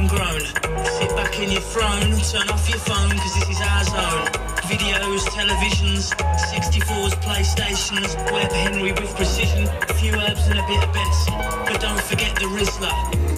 homegrown. Sit back in your throne, turn off your phone, cause this is our zone. Videos, televisions, 64s, PlayStations, Web Henry with precision, a few herbs and a bit of best. But don't forget the Rizzler.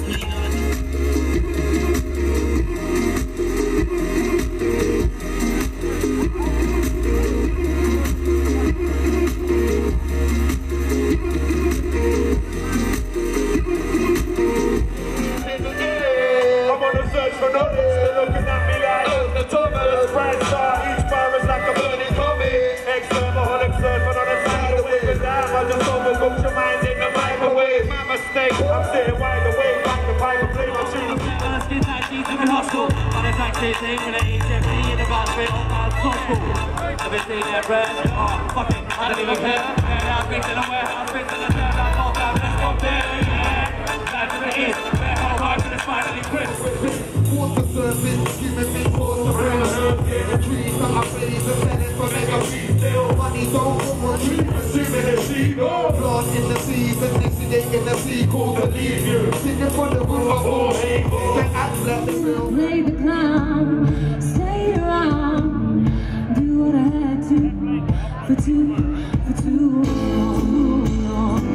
Never seen that bread, oh fuck it, I don't even care. And I've been to the warehouse, been to the third, I'm all down, let's go there. Back to the east, back home, hard to the finally quit. Water service, giving me water service. The trees that I raise and sell it for mega still. Money don't come on trees, consuming the sea. Plant in the seas and oxidate in the sea, cause to leave you. Singing for the room of all, then act like the film. Play the clown, stay around. What I had to for too long.